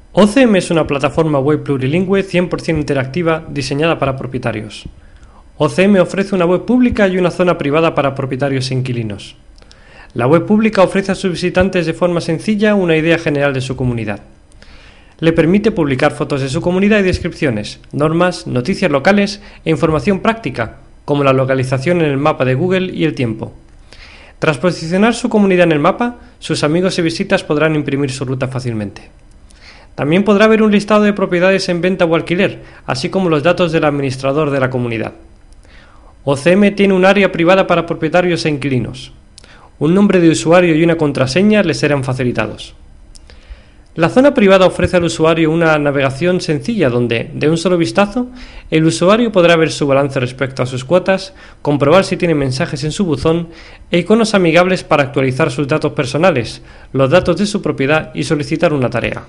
OCM es una plataforma web plurilingüe 100% interactiva diseñada para propietarios. OCM ofrece una web pública y una zona privada para propietarios e inquilinos. La web pública ofrece a sus visitantes de forma sencilla una idea general de su comunidad. Le permite publicar fotos de su comunidad y descripciones, normas, noticias locales e información práctica, como la localización en el mapa de Google y el tiempo. Tras posicionar su comunidad en el mapa, sus amigos y visitas podrán imprimir su ruta fácilmente. También podrá ver un listado de propiedades en venta o alquiler, así como los datos del administrador de la comunidad. OCM tiene un área privada para propietarios e inquilinos. Un nombre de usuario y una contraseña les serán facilitados. La zona privada ofrece al usuario una navegación sencilla donde, de un solo vistazo, el usuario podrá ver su balance respecto a sus cuotas, comprobar si tiene mensajes en su buzón e iconos amigables para actualizar sus datos personales, los datos de su propiedad y solicitar una tarea.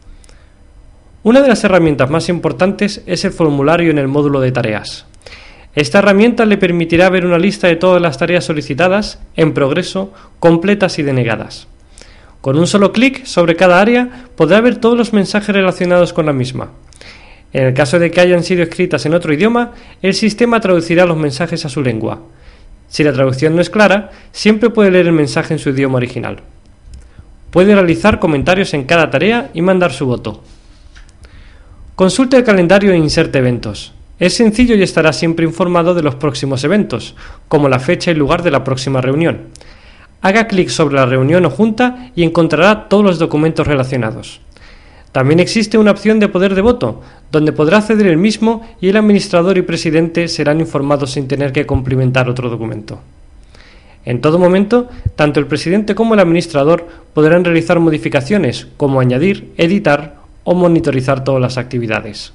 Una de las herramientas más importantes es el formulario en el módulo de tareas. Esta herramienta le permitirá ver una lista de todas las tareas solicitadas, en progreso, completas y denegadas. Con un solo clic sobre cada área podrá ver todos los mensajes relacionados con la misma. En el caso de que hayan sido escritas en otro idioma, el sistema traducirá los mensajes a su lengua. Si la traducción no es clara, siempre puede leer el mensaje en su idioma original. Puede realizar comentarios en cada tarea y mandar su voto. Consulte el calendario e inserte eventos. Es sencillo y estará siempre informado de los próximos eventos, como la fecha y lugar de la próxima reunión. Haga clic sobre la reunión o junta y encontrará todos los documentos relacionados. También existe una opción de poder de voto, donde podrá acceder él mismo y el administrador y presidente serán informados sin tener que cumplimentar otro documento. En todo momento, tanto el presidente como el administrador podrán realizar modificaciones, como añadir, editar o monitorizar todas las actividades.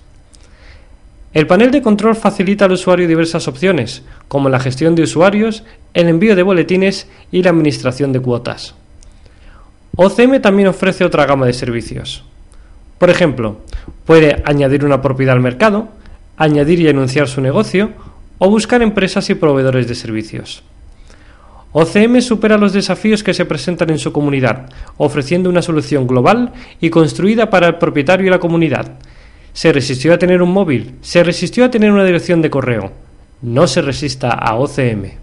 El panel de control facilita al usuario diversas opciones, como la gestión de usuarios, el envío de boletines y la administración de cuotas. OCM también ofrece otra gama de servicios. Por ejemplo, puede añadir una propiedad al mercado, añadir y anunciar su negocio o buscar empresas y proveedores de servicios. OCM supera los desafíos que se presentan en su comunidad, ofreciendo una solución global y construida para el propietario y la comunidad. Se resistió a tener un móvil, se resistió a tener una dirección de correo. No se resista a OCM.